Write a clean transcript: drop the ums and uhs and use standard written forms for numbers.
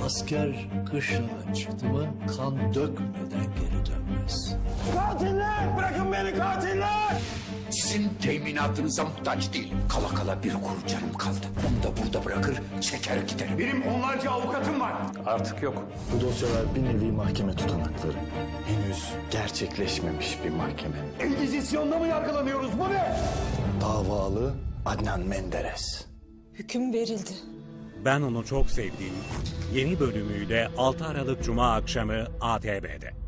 Asker kışladan çıktı mı kan dökmeden geri dönmez. Katiller! Bırakın beni katiller! Sizin teminatınıza muhtaç değilim. Kala kala bir kuru canım kaldı. Onu da burada bırakır, çeker giderim. Benim onlarca avukatım var. Artık yok. Bu dosyalar bir nevi mahkeme tutanakları. Henüz gerçekleşmemiş bir mahkeme. Engizisyonda mı yargılanıyoruz? Bu ne? Davalı Adnan Menderes. Hüküm verildi. Ben Onu Çok Sevdim yeni bölümüyle 6 Aralık Cuma akşamı ATV'de.